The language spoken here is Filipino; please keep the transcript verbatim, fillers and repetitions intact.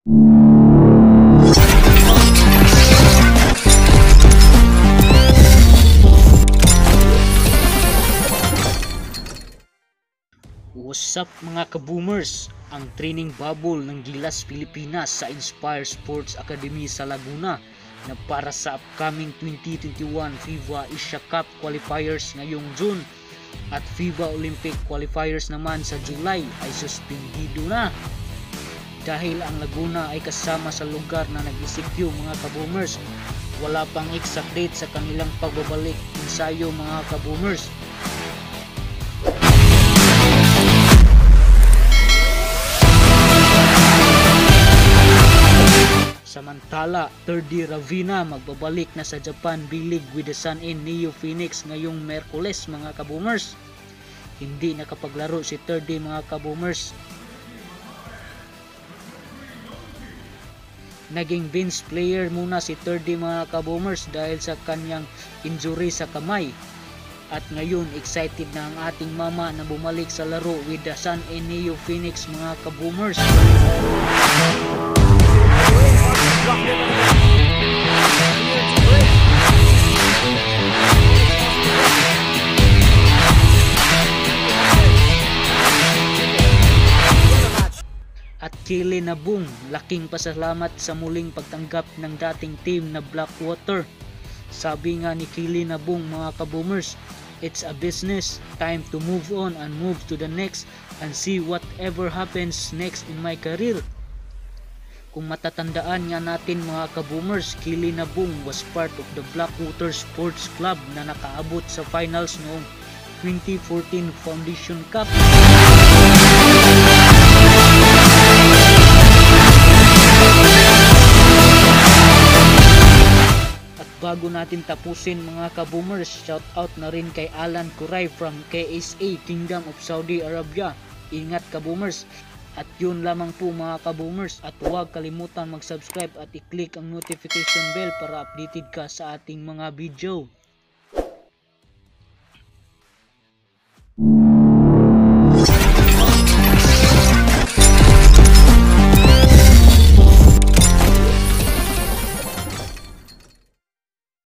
What's up mga ka-boomers? Ang training bubble ng Gilas Pilipinas sa Inspire Sports Academy sa Laguna na para sa upcoming twenty twenty-one FIBA Asia Cup qualifiers ngayong June at FIBA Olympic qualifiers naman sa July ay suspendido na. Dahil ang Laguna ay kasama sa lugar na nag-execute mga ka-boomers, wala pang exact date sa kanilang pagbabalik ensayo mga ka-boomers. Samantala, third D Ravina magbabalik na sa Japan B-League with the Sun and Neo Phoenix ngayong Merkules mga ka-boomers. Hindi nakapaglaro si third D mga ka-boomers. Naging bench player muna si third D mga ka-boomers dahil sa kanyang injury sa kamay. At ngayon excited na ang ating mama na bumalik sa laro with the Sun and Neo Phoenix mga ka-boomers. At Kili Nabung, laking pasalamat sa muling pagtanggap ng dating team na Blackwater. Sabi nga ni Kili Nabung mga ka-boomers, it's a business, time to move on and move to the next and see whatever happens next in my career. Kung matatandaan nga natin mga ka-boomers, Kili Nabung was part of the Blackwater Sports Club na nakaabot sa finals noong twenty fourteen Foundation Cup. At bago natin tapusin mga ka-boomers, shout out na rin kay Alan Kuray from K S A Kingdom of Saudi Arabia. Ingat ka-boomers! At yun lamang po mga ka-boomers, at huwag kalimutan mag-subscribe at i-click ang notification bell para updated ka sa ating mga video.